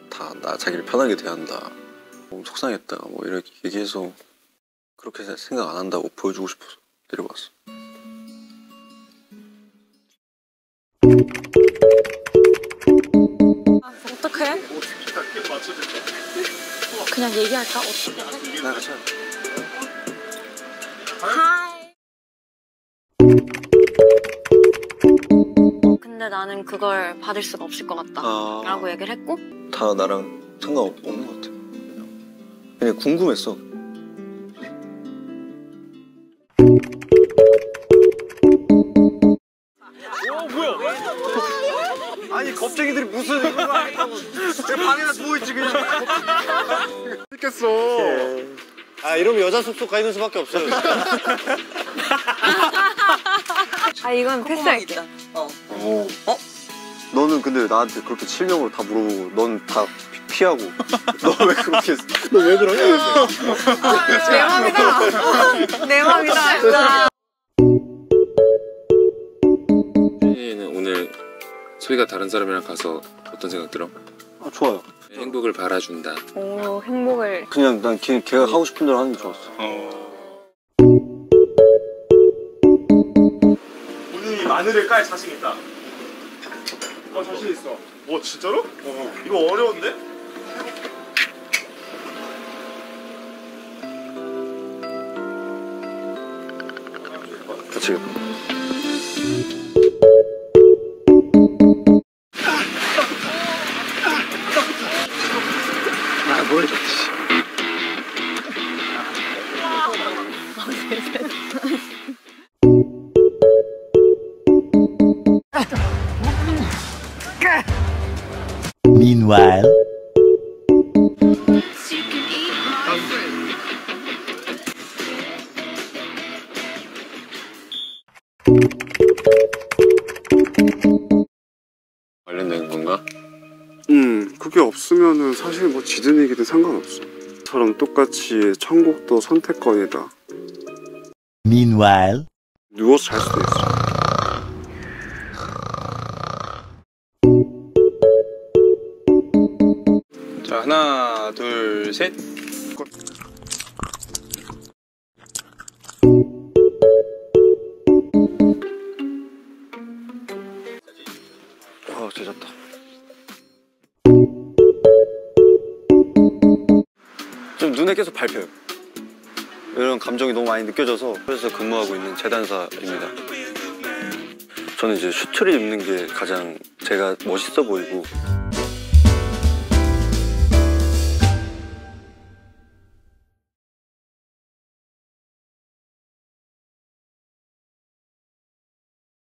다 자기를 편하게 대한다. 너무 속상했다. 뭐 이렇게 얘기해서 그렇게 생각 안 한다고 보여주고 싶어서 데려왔어. 어떡해? 그냥 얘기할까? 어떻게 해? 나 같이 하이. 근데 나는 그걸 받을 수가 없을 것 같다 라고 얘기를 했고 다 나랑 상관없는 것 같아. 그냥 궁금했어. 뭐야? 아니 겁쟁이들이 무슨 이거 하겠다고 내 방에다 누워있지 그냥. 믿겠어. 아 이러면 여자 숙소 가 있는 수밖에 없어요. 아 이건 패스할게. 너는 근데 나한테 그렇게 실명으로 다 물어보고 넌 다 피하고 너 왜 그렇게 했어? 너 왜 그러냐? 내 맘이다. 내 맘이다. 혜진이는 오늘 소희가 다른 사람이랑 가서 어떤 생각 들어? 아 좋아요. 행복을 바라준다. 오 행복을. 그냥 난 걔가 하고 싶은 대로 하는 게 좋았어. 본인이 마늘을 깔 자신 있다. 자신 있어. 진짜로? 이거 어려운데? 같이 가. 뭘 Meanwhile, 관련된 건가? 그게 없으면은 사실 뭐 지든 얘기든 상관없어. 처럼 똑같이 천국도 선택권이다. meanwhile, 누워서 잘 수도 있어. 자 하나 둘 셋. 되졌다. 좀 눈에 계속 밟혀요. 이런 감정이 너무 많이 느껴져서 그래서 근무하고 있는 재단사입니다. 저는 이제 슈트를 입는 게 가장 제가 멋있어 보이고